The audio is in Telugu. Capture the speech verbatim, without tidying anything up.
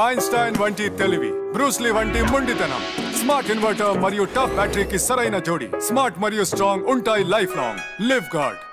ఐన్స్టైన్ వంటి తెలివి, బ్రూస్లీ వంటి మొండితనం, స్మార్ట్ ఇన్వర్టర్ మరియు టఫ్ బ్యాటరీకి సరైన జోడి. స్మార్ట్ మరియు స్ట్రాంగ్ ఉంటాయి లైఫ్ లాంగ్. Live gourd.